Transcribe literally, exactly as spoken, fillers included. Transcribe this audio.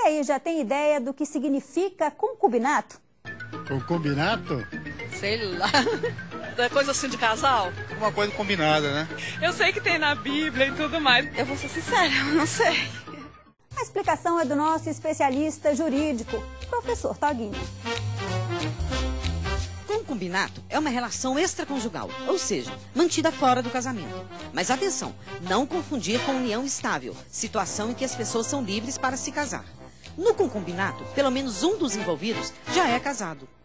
aí, já tem ideia do que significa concubinato? Concubinato? Sei lá. É coisa assim de casal? Uma coisa combinada, né? Eu sei que tem na Bíblia e tudo mais. Eu vou ser sincera, eu não sei. A explicação é do nosso especialista jurídico, professor Toguinho. Concubinato é uma relação extraconjugal, ou seja, mantida fora do casamento. Mas atenção, não confundir com união estável, situação em que as pessoas são livres para se casar. No concubinato, pelo menos um dos envolvidos já é casado.